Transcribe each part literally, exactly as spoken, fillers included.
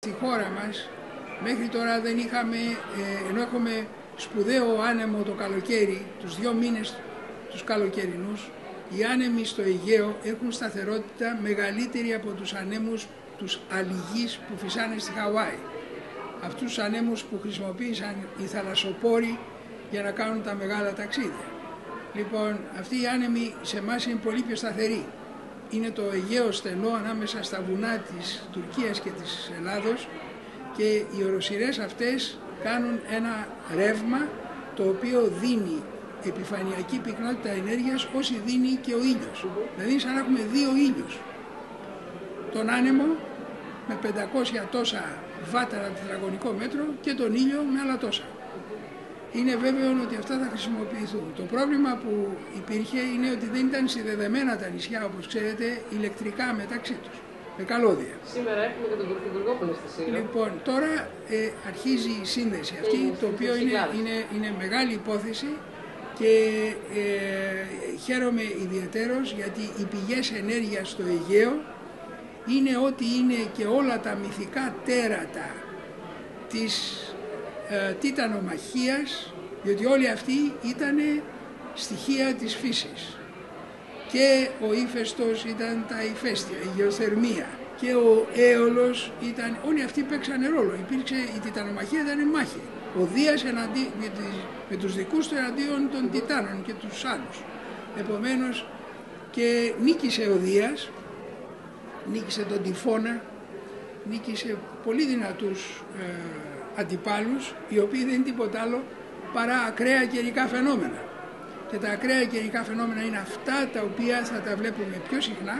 Στη χώρα μας μέχρι τώρα δεν είχαμε, ε, ενώ έχουμε σπουδαίο άνεμο το καλοκαίρι, τους δύο μήνες τους καλοκαιρινούς, οι άνεμοι στο Αιγαίο έχουν σταθερότητα μεγαλύτερη από τους ανέμους τους αλιγείς που φυσάνε στη Χαβάη. Αυτούς τους ανέμους που χρησιμοποίησαν οι θαλασσοπόροι για να κάνουν τα μεγάλα ταξίδια. Λοιπόν, αυτοί οι άνεμοι σε εμάς είναι πολύ πιο σταθεροί. Είναι το Αιγαίο στενό ανάμεσα στα βουνά της Τουρκίας και της Ελλάδος και οι οροσειρές αυτές κάνουν ένα ρεύμα το οποίο δίνει επιφανειακή πυκνότητα ενέργειας όσοι δίνει και ο ήλιος. Δηλαδή σαν να έχουμε δύο ήλιους. Τον άνεμο με πεντακόσια τόσα βάταρα τετραγωνικό μέτρο και τον ήλιο με άλλα τόσα. Είναι βέβαιο ότι αυτά θα χρησιμοποιηθούν. Το πρόβλημα που υπήρχε είναι ότι δεν ήταν συνδεδεμένα τα νησιά, όπως ξέρετε, ηλεκτρικά μεταξύ τους, με καλώδια. Σήμερα έχουμε και τον Γουργόπολη στη Σύρο. Λοιπόν, τώρα ε, αρχίζει η σύνδεση αυτή, είναι το οποίο είναι, είναι, είναι μεγάλη υπόθεση και ε, χαίρομαι ιδιαιτέρως γιατί οι πηγές ενέργειας στο Αιγαίο είναι ό,τι είναι και όλα τα μυθικά τέρατα της ε, τιτανομαχίας, διότι όλοι αυτοί ήταν στοιχεία της φύσης. Και ο ύφεστος ήταν τα ηφαίστεια, η γεωθερμία και ο έολος ήταν, όλοι αυτοί παίξανε ρόλο. Υπήρξε, η τιτανομαχία ήταν μάχη. Ο Δίας εναντί, με, με τους δικούς του εναντίον των τιτάνων και τους άλλους. Επομένως και νίκησε ο Δίας, νίκησε τον Τυφώνα, νίκησε πολύ δυνατούς ε, αντιπάλους, οι οποίοι δεν είναι τίποτα άλλο παρά ακραία καιρικά φαινόμενα. Και τα ακραία καιρικά φαινόμενα είναι αυτά τα οποία θα τα βλέπουμε πιο συχνά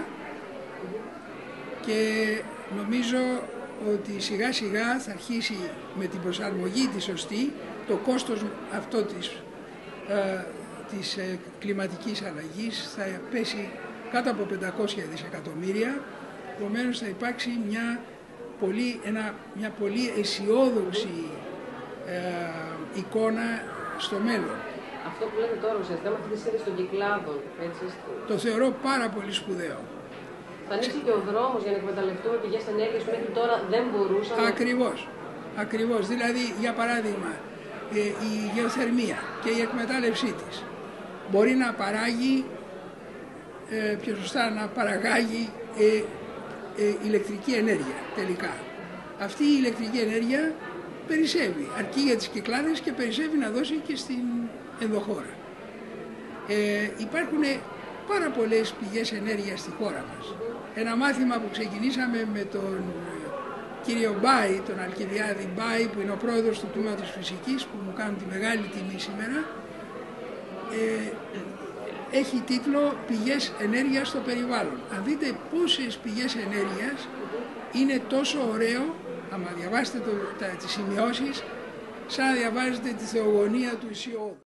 και νομίζω ότι σιγά σιγά θα αρχίσει με την προσαρμογή τη σωστή το κόστος αυτό της, ε, της ε, κλιματικής αλλαγής θα πέσει κάτω από πεντακόσια δισεκατομμύρια, επομένως θα υπάρξει μια πολύ, ένα, μια πολύ αισιόδοξη ε, εικόνα στο μέλλον. Αυτό που λέτε τώρα ουσιαστικά με αυτή τη σύνδεση των κυκλάδων, έτσι. Το θεωρώ πάρα πολύ σπουδαίο. Θα ανοίξει και ο δρόμος για να εκμεταλλευτούμε πηγές ενέργειας που μέχρι τώρα δεν μπορούσαμε. Ακριβώς. Ακριβώς. Δηλαδή, για παράδειγμα, η γεωθερμία και η εκμετάλλευσή της μπορεί να παράγει, πιο σωστά να παραγάγει ηλεκτρική ενέργεια τελικά. Αυτή η ηλεκτρική ενέργεια περισσεύει, αρκεί για τις κυκλάδες και περισσεύει να δώσει και στην ενδοχώρα. Ε, υπάρχουν πάρα πολλές πηγές ενέργειας στη χώρα μας. Ένα μάθημα που ξεκινήσαμε με τον κύριο Μπάι, τον Αλκιβιάδη Μπάι, που είναι ο πρόεδρος του τμήματος φυσικής, που μου κάνουν τη μεγάλη τιμή σήμερα, ε, έχει τίτλο «Πηγές ενέργειας στο περιβάλλον». Αν δείτε πόσες πηγές ενέργειας είναι τόσο ωραίο, άμα διαβάσετε το, τα, τις σημειώσεις, σαν να διαβάζετε τη θεογονία του Ησιώδου.